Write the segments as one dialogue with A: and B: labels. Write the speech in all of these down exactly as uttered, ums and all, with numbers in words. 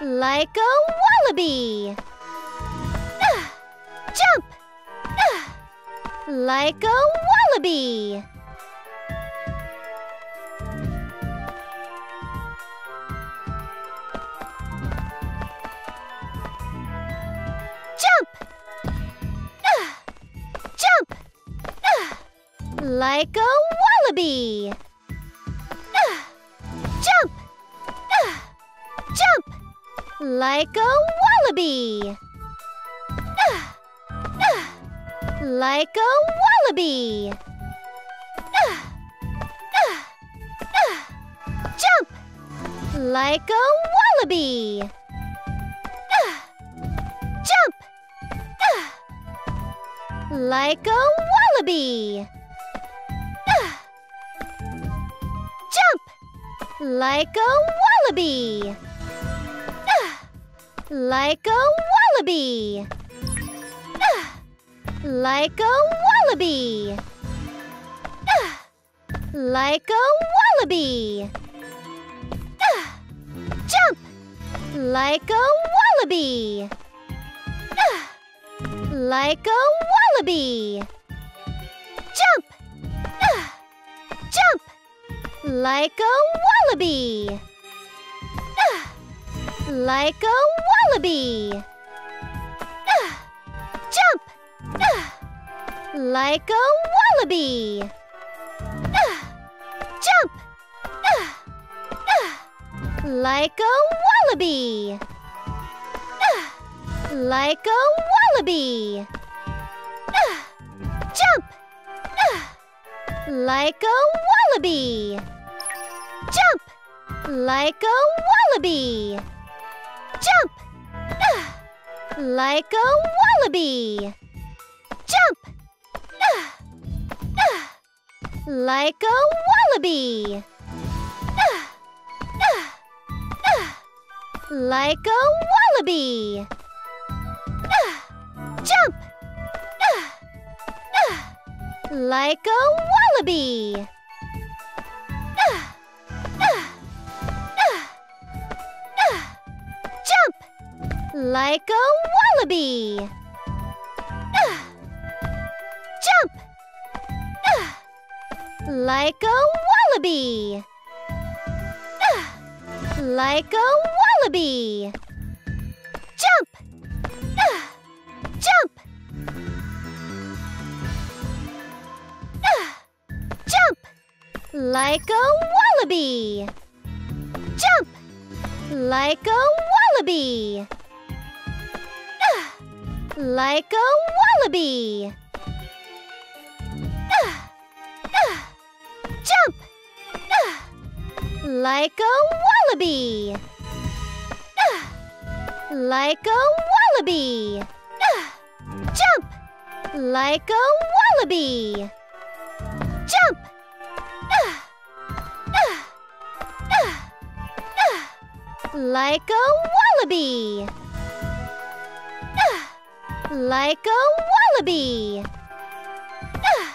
A: Like a wallaby. Uh, jump. Uh, like a wallaby. Jump. Uh, jump. Uh, like a wallaby. Uh, jump. Uh, jump. Like a wallaby. Uh, uh, like a wallaby. Uh, uh, uh, jump. Like a wallaby. Uh, jump. Uh, like a wallaby. Uh, jump. Like a wallaby. Like a wallaby. Uh, like a wallaby. Uh, like a wallaby. Uh, jump. Like a wallaby. Uh, like a wallaby. Jump. Uh, jump. Like a wallaby. Uh, like a wallaby. Uh, jump. Uh, like a wallaby. Uh, jump. Uh, uh, like a wallaby. Uh, like a wallaby. Uh, jump. Uh, like a wallaby. Jump. Like a wallaby. Jump. Uh, like a wallaby. Jump. Uh, uh, like a wallaby. Uh, uh, uh, like a wallaby. Uh, jump. Uh, uh, like a wallaby. Uh, uh, uh, uh, jump. Like a wallaby. Uh, jump. Uh, like a wallaby. Uh, like a wallaby. Jump. Uh, jump. Uh, jump. Like a wallaby. Jump. Like a wallaby. Uh, like a wallaby. Uh, uh, jump. Uh, like a wallaby. Uh, like a wallaby. Uh, jump. Like a wallaby. Jump. Uh, uh, uh, uh, like a wallaby. Uh, like a wallaby. Uh,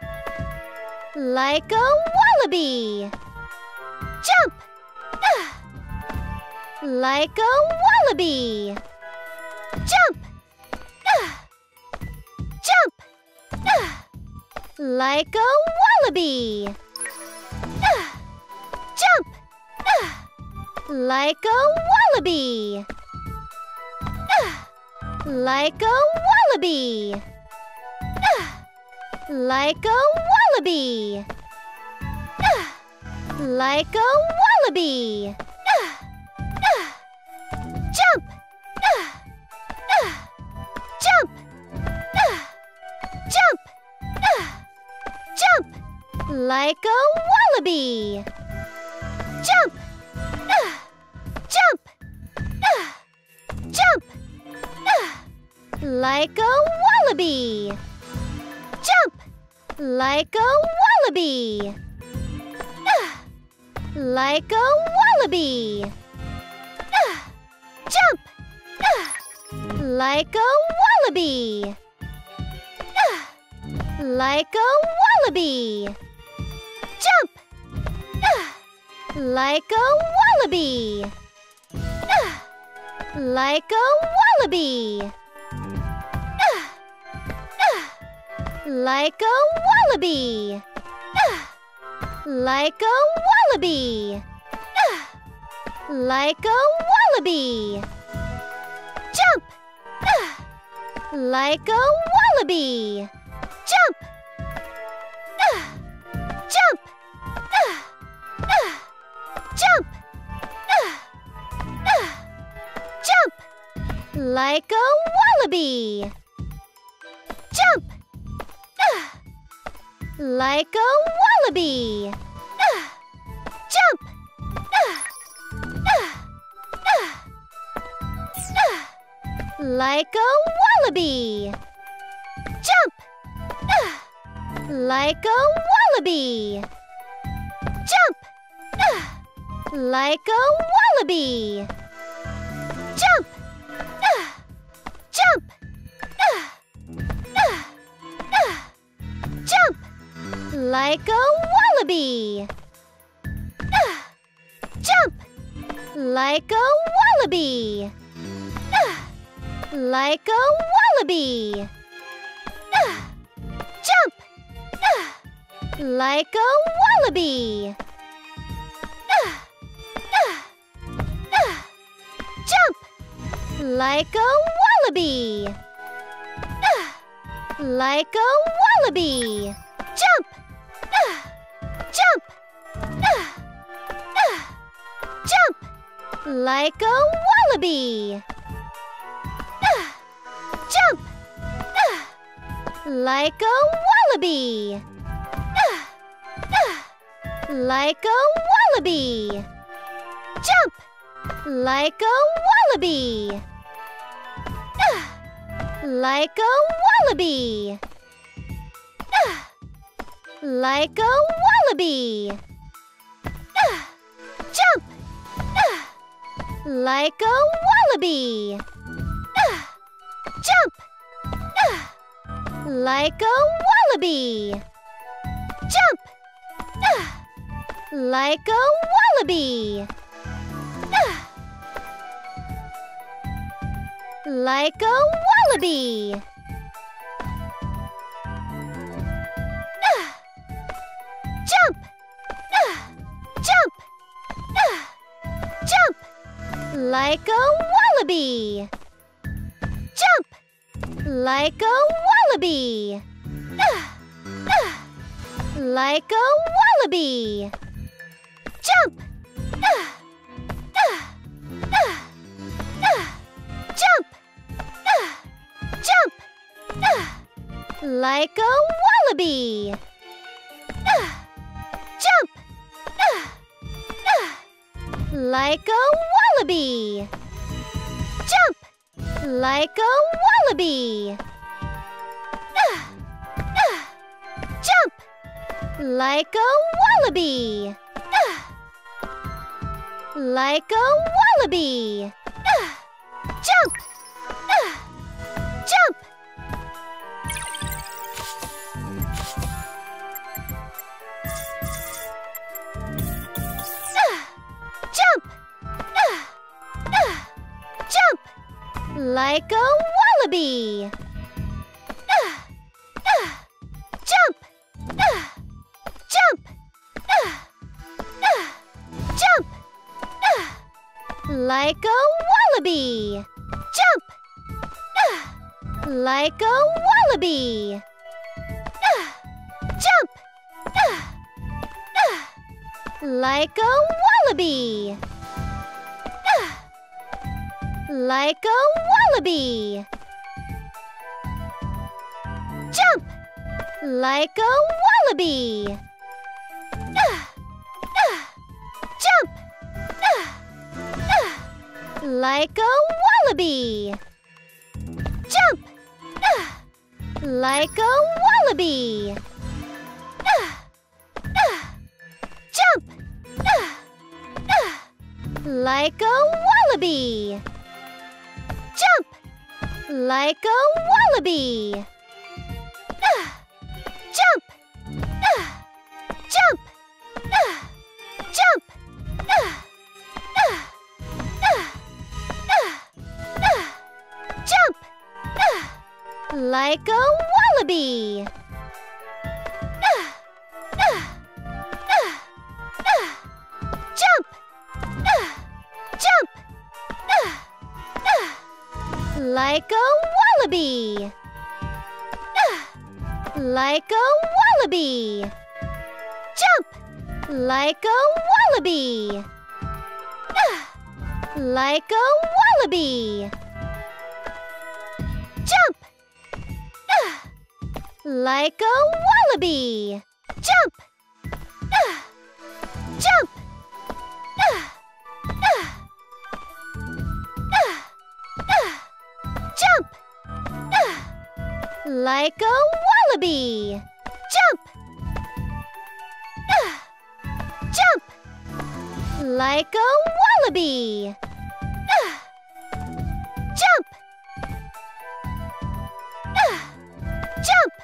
A: like a wallaby. Jump. Uh, like a wallaby. Jump. Uh, jump. Uh, like a wallaby. Uh, jump. Uh, like a wallaby. Uh, like a wallaby. Uh, like a wallaby. Uh, like a wallaby. Uh, uh, jump. Uh, uh, jump. Uh, jump. Uh, jump. Like a wallaby. Jump. Uh, jump. Uh, jump. Uh, like a wallaby. Jump. Like a wallaby. Uh, like a wallaby. Uh, jump. Uh, like a wallaby. Uh, like a wallaby. Jump. Uh, like a wallaby. Uh, Like a wallaby. Like a wallaby. Like a wallaby. Like a wallaby. Jump. Like a wallaby. Jump. Jump. Jump. Jump. Like a wallaby. Jump. Like a wallaby. Jump. Like a wallaby. Jump. Like a wallaby. Jump. Like a wallaby. Jump. Jump. Jump. Like a wallaby. Jump. Like a wallaby. Like a wallaby. Jump. Like a wallaby. Jump. Like a wallaby. Like a wallaby. Jump. Jump. Jump. Like a wallaby. Jump. Like a wallaby. Like a wallaby. Jump. Like a wallaby. Like a wallaby. Like a wallaby. Jump. Like a wallaby. Jump. Like a wallaby. Jump. Like a wallaby. Like a wallaby. Jump. Jump. Jump. Like a wallaby. Jump. Like a wallaby. Like a wallaby. Jump. Jump. Jump. Like a wallaby. Jump. Like a wallaby. Jump. Like a wallaby. Jump. Like a wallaby. Like a wallaby. Jump. Jump. Jump. Jump. Like a wallaby. Jump. Jump. Jump. Like a wallaby. Jump. Like a wallaby. Jump. Like a wallaby. Like a wallaby. Jump. Like a wallaby. Jump. Like a wallaby. Jump. Like a wallaby. Jump. Like a wallaby. Jump. Like a wallaby. Jump. Jump. Jump. like a wallaby. Jump! Jump! Like a wallaby. Like a wallaby. Jump! Like a wallaby. Like a wallaby. Jump! Like a wallaby. Jump! Jump! Jump! Like a wallaby. Jump! Jump! Like a wallaby. Jump! Jump!